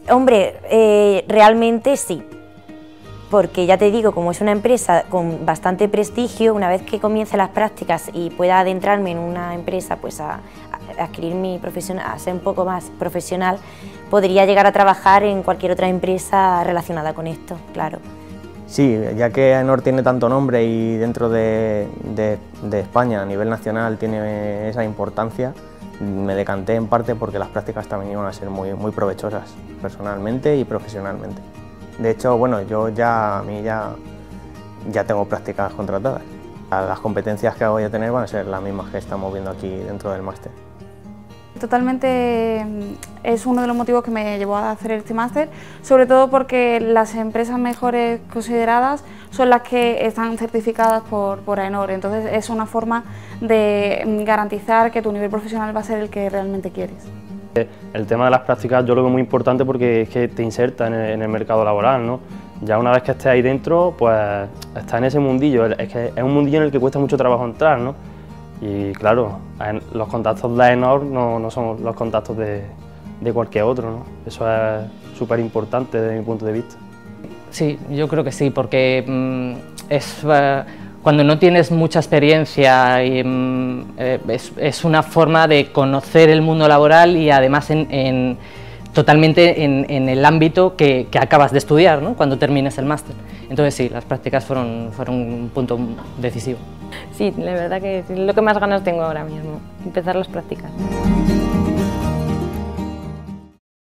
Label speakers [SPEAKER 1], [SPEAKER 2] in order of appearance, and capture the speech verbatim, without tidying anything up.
[SPEAKER 1] Hombre, eh, realmente sí, porque ya te digo, como es una empresa con bastante prestigio, una vez que comience las prácticas y pueda adentrarme en una empresa, pues a, a adquirir mi profesión, a ser un poco más profesional, podría llegar a trabajar en cualquier otra empresa relacionada con esto, claro.
[SPEAKER 2] Sí, ya que AENOR tiene tanto nombre y dentro de, de, de España a nivel nacional tiene esa importancia, me decanté en parte porque las prácticas también iban a ser muy, muy provechosas, personalmente y profesionalmente. De hecho, bueno, yo ya, a mí ya, ya tengo prácticas contratadas. Las competencias que voy a tener van a ser las mismas que estamos viendo aquí dentro del máster.
[SPEAKER 3] Totalmente es uno de los motivos que me llevó a hacer este máster, sobre todo porque las empresas mejores consideradas son las que están certificadas por, por AENOR, entonces es una forma de garantizar que tu nivel profesional va a ser el que realmente quieres.
[SPEAKER 4] El tema de las prácticas yo lo veo muy importante porque es que te inserta en el, en el mercado laboral, ¿no? Ya una vez que estés ahí dentro, pues estás en ese mundillo, es que es un mundillo en el que cuesta mucho trabajo entrar, ¿no? Y claro, los contactos de AENOR no, no son los contactos de, de cualquier otro, ¿no? Eso es súper importante desde mi punto de vista.
[SPEAKER 5] Sí, yo creo que sí, porque mmm, es, uh, cuando no tienes mucha experiencia y, mmm, eh, es, es una forma de conocer el mundo laboral y además en, en, totalmente en, en el ámbito que, que acabas de estudiar, ¿no? Cuando termines el máster. Entonces sí, las prácticas fueron, fueron un punto decisivo.
[SPEAKER 6] Sí, la verdad que es lo que más ganas tengo ahora mismo, empezar las prácticas.